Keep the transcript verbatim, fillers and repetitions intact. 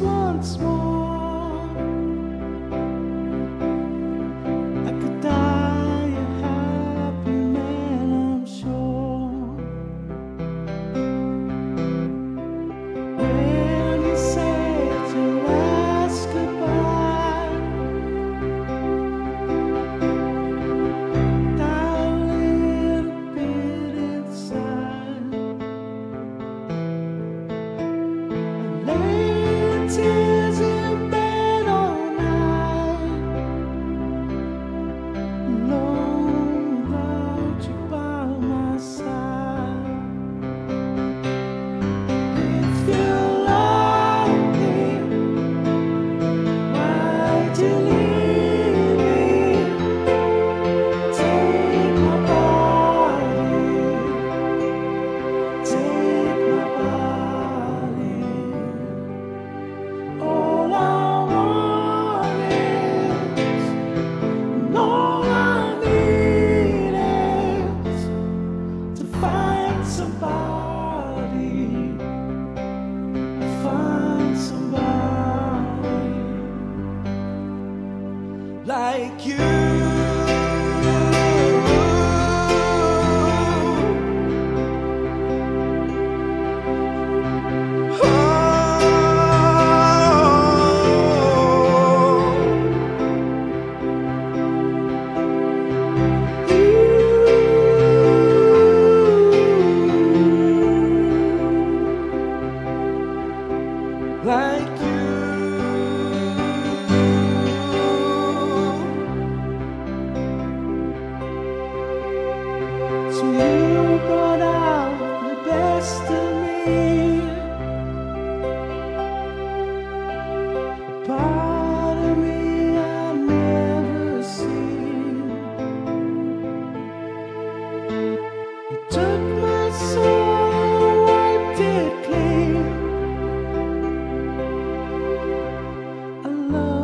once more. I could die a happy man, I'm sure. When you said your last goodbye, down a little bit inside, I lay in tears in bed all night, alone without you by my side. If you love me, why'd you leave me? Take my body, take my body. All I want is, and all I need is to find somebody, find somebody like you. Like you. So you brought out the best of me, a part of me I've never seen. You took my soul and wiped it clean. I love